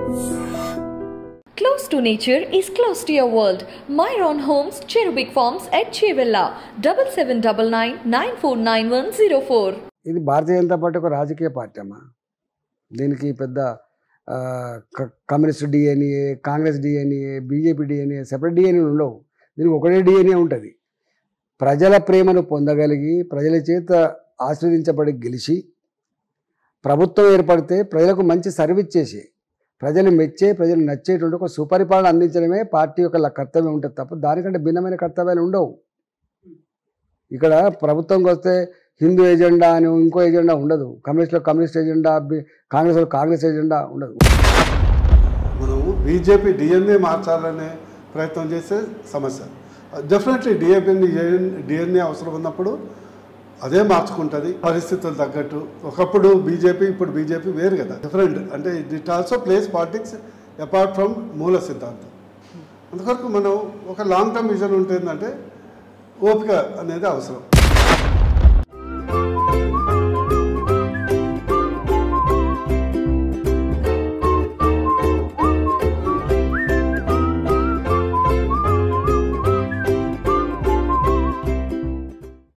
Close to nature is close to your world. Myron Homes, Cherubic Farms at Chevilla, 7799949104. ఇది Bharatiya Janata party ఒక రాజకీయ party అమ్మా. దీనికి పెద్ద communist DNA, Congress DNA, BJP DNA, separate DNA ఉండవు. దీనికి ఒకటే డిఎన్ఏ ఉంటుంది. ప్రజల ప్రేమను పొందగలిగి ప్రజల చేత ఆశీర్వదించబడి గెలిచి ప్రభుత్వం ఏర్పడితే ప్రజలకు మంచి సర్వీస్ చేసి ప్రజలు మెచ్చే ప్రజలు నచ్చేటువంటి ఒక సుపరిపాలన అందించడమే పార్టీ యొక్క కర్తవ్యం ఉంటుంది తప్ప దానికంటే భిన్నమైన కర్తవ్యాలు ఉండవు. ఇక్కడ ప్రభుత్వంకి వస్తే హిందూ ఎజెండా అని ఇంకో ఎజెండా ఉండదు. కమ్యూనిస్ట్లో కమ్యూనిస్ట్ ఎజెండా, కాంగ్రెస్లో కాంగ్రెస్ ఎజెండా ఉండదు. మనము బీజేపీ డిఎన్ఏ మార్చాలనే ప్రయత్నం చేసే సమస్య. డెఫినెట్లీ డిఎన్ఏ అవసరం ఉన్నప్పుడు అదే మార్చుకుంటుంది పరిస్థితులు తగ్గట్టు. ఒకప్పుడు బీజేపీ, ఇప్పుడు బీజేపీ వేరు కదా, డిఫరెంట్. అంటే it also place politics apart from మూల సిద్ధాంతం. అందుకొరకు మనం ఒక లాంగ్ టర్మ్ విజన్ ఉంటుందంటే ఓపిక అనేది అవసరం.